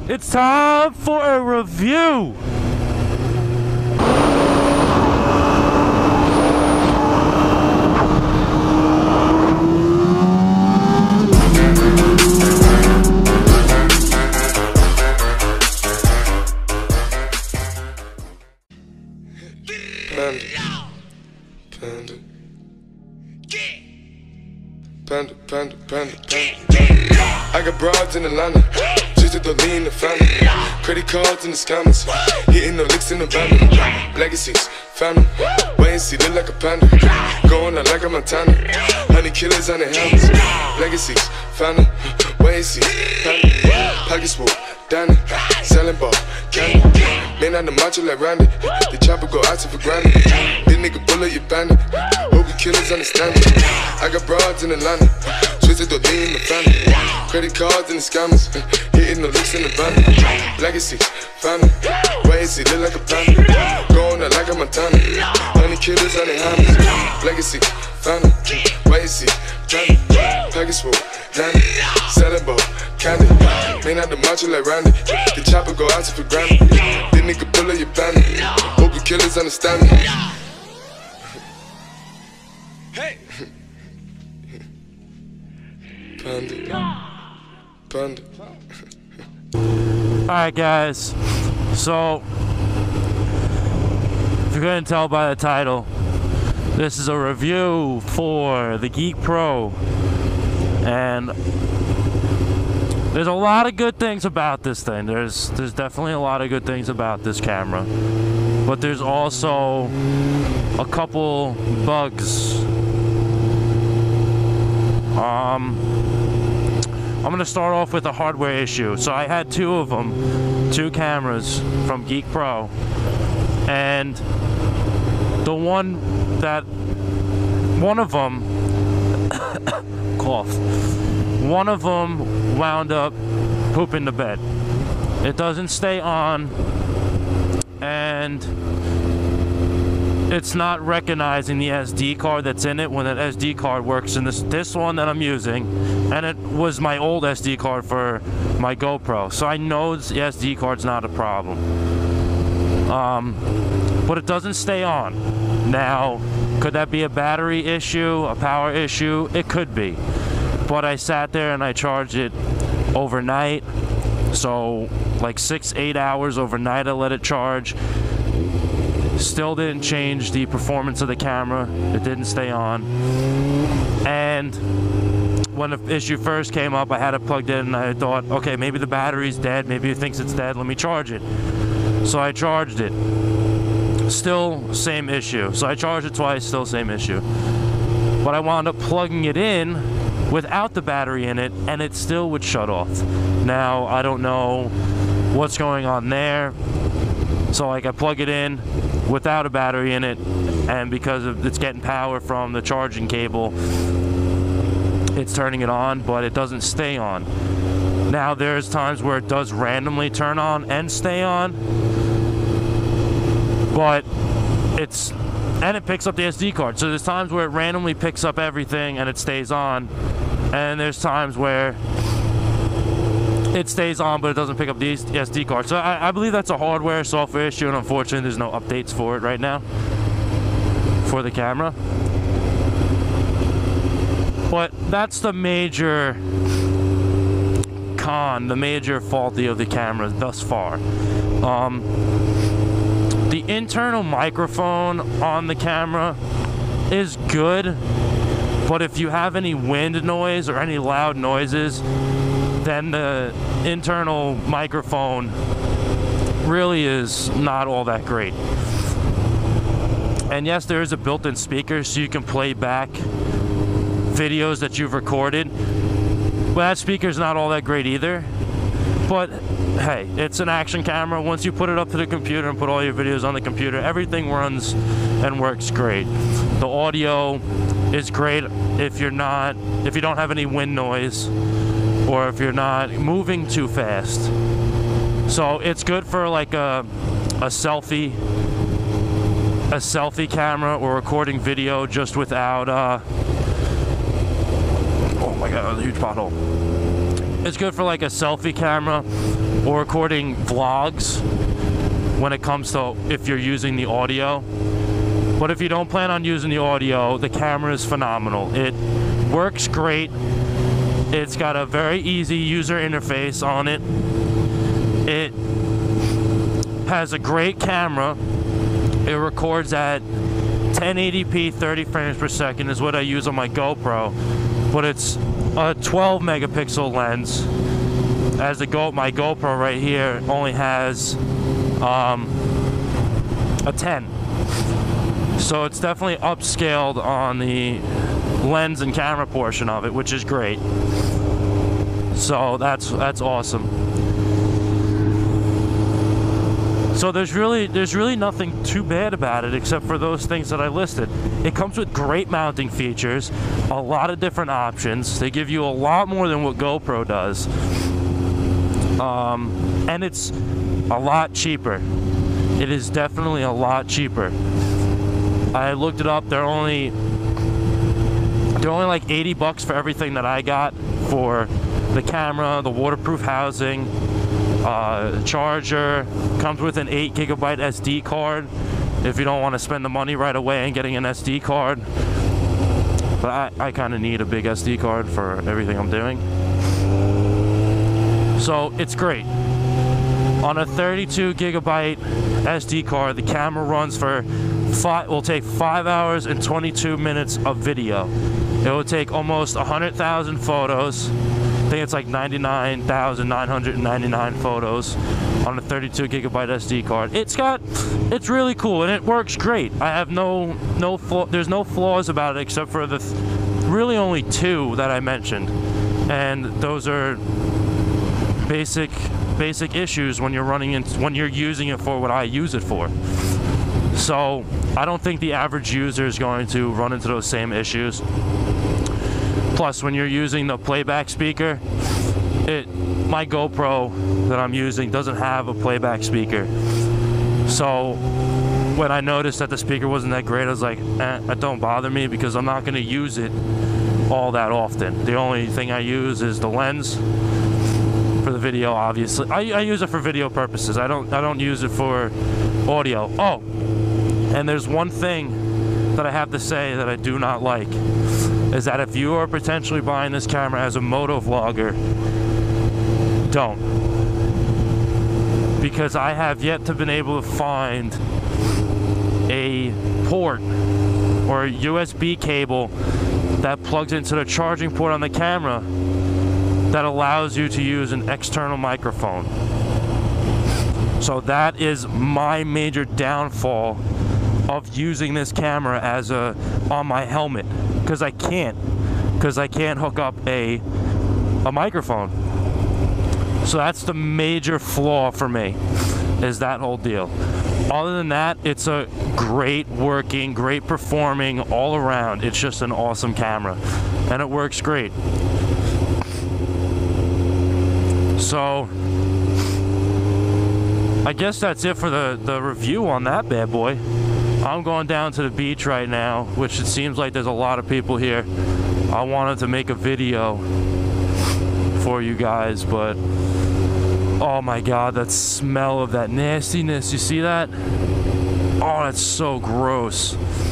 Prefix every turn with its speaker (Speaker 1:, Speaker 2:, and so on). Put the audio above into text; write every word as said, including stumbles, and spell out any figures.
Speaker 1: It's time for a review.
Speaker 2: Panda, panda, panda, panda, panda. I got broads in Atlanta, just to the lean the family. Credit cards in the scammers, hitting the licks in the van. Legacies, family, wait and see, look like a panda. Going out like a Montana, honey killers on the helmets. Legacies, family, wait and see, family. Pockets full, Danny, selling ball, candy. Man on the macho like Randy, the chopper go out to for granted. This nigga bullet, you bandit. Hope you killers understand it. I got broads in Atlanta, twisted the lean in the family. Credit cards and the scammers, hitting the licks in the van. Legacies, family, wait and see, look like a panda. Going out like a Montana, honey killers on the hammers. Legacies, family, wait and see, family. Package full, Danny, selling ball, candy. Man out the macho like Randy, the chopper go out to for granted. This nigga bullet, you bandit. Hope you killers understand me. Hey! Panda. Panda.
Speaker 1: Alright guys, so if you couldn't tell by the title, this is a review for the Geek Pro, and there's a lot of good things about this thing. There's there's definitely a lot of good things about this camera, but there's also a couple bugs. Um, I'm gonna start off with a hardware issue. So I had two of them, two cameras from Geek Pro, and the one that, one of them, cough, one of them wound up pooping the bed. It doesn't stay on, and it's not recognizing the S D card that's in it when that S D card works in this this one that I'm using, and it was my old S D card for my GoPro, so I know the S D card's not a problem. Um, but it doesn't stay on. Now, could that be a battery issue, a power issue? It could be. But I sat there and I charged it overnight, so like six, eight hours overnight I let it charge. Still didn't change the performance of the camera. It didn't stay on. And when the issue first came up, I had it plugged in and I thought, okay, maybe the battery's dead, maybe it thinks it's dead, let me charge it. So I charged it. Still same issue. So I charged it twice, still same issue. But I wound up plugging it in without the battery in it, and it still would shut off. Now, I don't know what's going on there. So like I plug it in without a battery in it, and because of it's getting power from the charging cable, it's turning it on, but it doesn't stay on. Now there's times where it does randomly turn on and stay on, but it's, and it picks up the S D card. So there's times where it randomly picks up everything and it stays on, and there's times where it stays on but it doesn't pick up the S D card. So I, I believe that's a hardware software issue, and unfortunately there's no updates for it right now for the camera. But that's the major con, the major faulty of the camera thus far. Um, the internal microphone on the camera is good, but if you have any wind noise or any loud noises, then the internal microphone really is not all that great. And yes, there is a built-in speaker so you can play back videos that you've recorded, but that speaker's not all that great either. But hey, it's an action camera. Once you put it up to the computer and put all your videos on the computer, everything runs and works great. The audio is great if you're not, if you don't have any wind noise, or if you're not moving too fast. So it's good for like a, a selfie, a selfie camera, or recording video just without, uh, oh my god, a huge pothole. It's good for like a selfie camera or recording vlogs when it comes to if you're using the audio. But if you don't plan on using the audio, the camera is phenomenal. It works great. It's got a very easy user interface on it. It has a great camera. It records at ten eighty p, thirty frames per second is what I use on my GoPro. But it's a twelve megapixel lens. As the Go, my GoPro right here only has um, a ten. So it's definitely upscaled on the lens and camera portion of it, which is great. So that's that's awesome. So there's really there's really nothing too bad about it except for those things that I listed. It comes with great mounting features, a lot of different options. They give you a lot more than what GoPro does. Um, and it's a lot cheaper. It is definitely a lot cheaper. I looked it up. They're only they're only like eighty bucks for everything that I got, for the camera, the waterproof housing, uh, charger. Comes with an eight gigabyte S D card if you don't want to spend the money right away and getting an S D card. But I, I kind of need a big S D card for everything I'm doing. So it's great. On a thirty-two gigabyte S D card, the camera runs for five, will take five hours and twenty-two minutes of video. It will take almost one hundred thousand photos. I think it's like ninety-nine thousand nine hundred ninety-nine photos on a thirty-two gigabyte S D card. It's got, it's really cool and it works great. I have no, no flaw, there's no flaws about it except for the, th really only two that I mentioned. And those are basic, basic issues when you're running in, when you're using it for what I use it for. So I don't think the average user is going to run into those same issues. Plus, when you're using the playback speaker, it, my GoPro that I'm using doesn't have a playback speaker. So when I noticed that the speaker wasn't that great, I was like, eh, that don't bother me because I'm not going to use it all that often. The only thing I use is the lens for the video, obviously. I, I use it for video purposes. I don't, I don't use it for audio. Oh, and there's one thing that I have to say that I do not like, is that if you are potentially buying this camera as a moto vlogger, don't. Because I have yet to been able to find a port or a U S B cable that plugs into the charging port on the camera that allows you to use an external microphone. So that is my major downfall of using this camera as a on my helmet, because I can't because I can't hook up a a microphone. So that's the major flaw for me, is that whole deal. Other than that, it's a great working, great performing all around. It's just an awesome camera and it works great. So I guess that's it for the the review on that bad boy. I'm going down to the beach right now, which it seems like there's a lot of people here. I wanted to make a video for you guys, but oh my god, that smell of that nastiness, you see that? Oh, that's so gross.